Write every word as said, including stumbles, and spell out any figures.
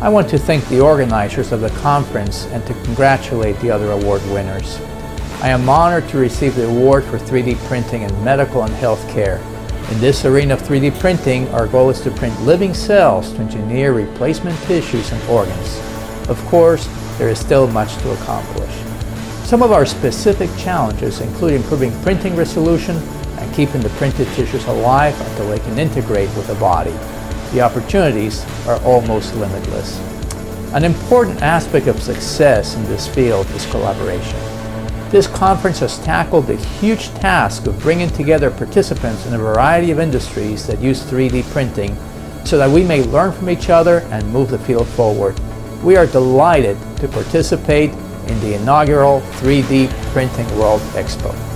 I want to thank the organizers of the conference and to congratulate the other award winners. I am honored to receive the award for three D printing in medical and healthcare. In this arena of three D printing, our goal is to print living cells to engineer replacement tissues and organs. Of course, there is still much to accomplish. Some of our specific challenges include improving printing resolution and keeping the printed tissues alive until they can integrate with the body. The opportunities are almost limitless. An important aspect of success in this field is collaboration. This conference has tackled the huge task of bringing together participants in a variety of industries that use three D printing so that we may learn from each other and move the field forward. We are delighted to participate in the inaugural three D Printing World Expo.